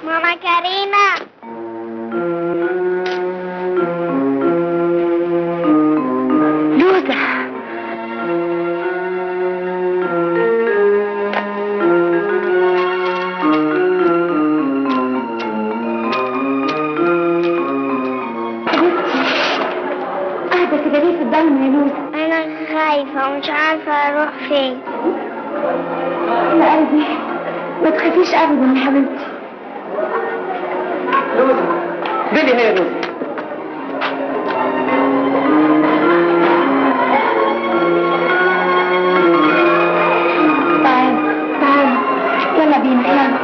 ماما كريمة. لوزة. اهدى كده ليه في الضلمة يا لوزة؟ أنا خايفة ومش عارفة أروح فين. يا قلبي ما تخافيش أبدا يا حبيبتي. لوزة بيلي هي لوزة. تعال تعال يلا بينا يلا.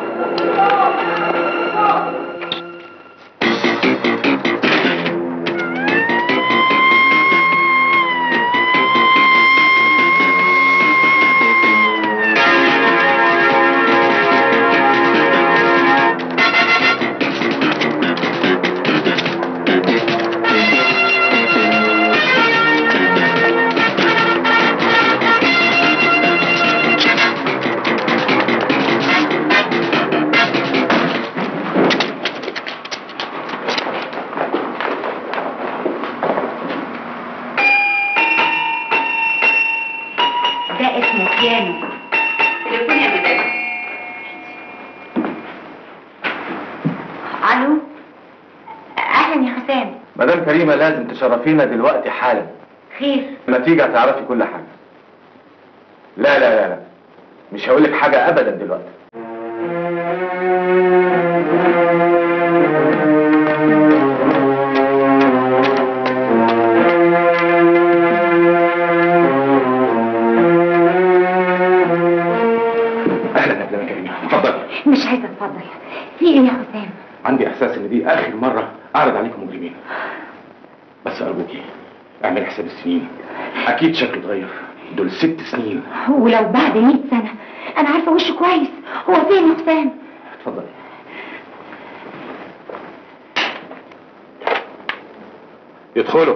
ده اسمه بيانو. تليفون يا مدام. الو اهلا يا حسام. مدام كريمة لازم تشرفينا دلوقتي حالا. خير؟ النتيجة هتعرفي كل حاجة. لا لا لا لا مش هقولك حاجة أبدا دلوقتي. اهلا يا مدام كريمة، اتفضلي. مش عايزه اتفضل. في ايه يا حسام؟ عندي احساس ان دي اخر مرة اعرض عليكم مجرمين، بس ارجوكي اعمل حساب السنين، اكيد شكله اتغير، دول 6 سنين. ولو بعد 100 سنه انا عارفه وشه كويس. هو فين يا حسام؟ اتفضلي. يدخلوا.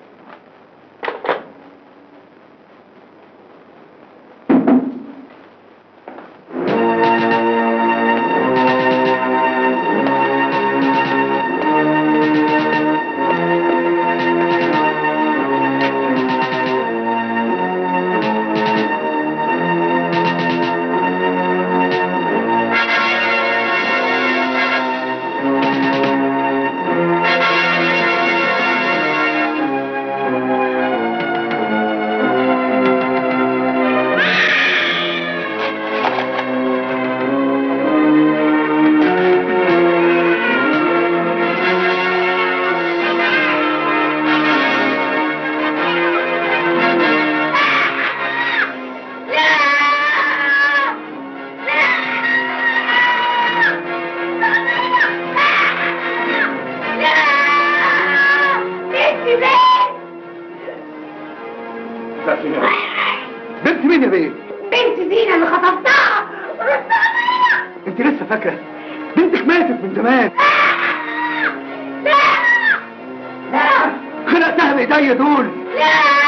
بنت مين يا بيه؟ بنت زينة اللي خطفتها. انت لسه فاكرة؟ بنتك ماتت من زمان. لا لا خلقتها بايديا دول. لا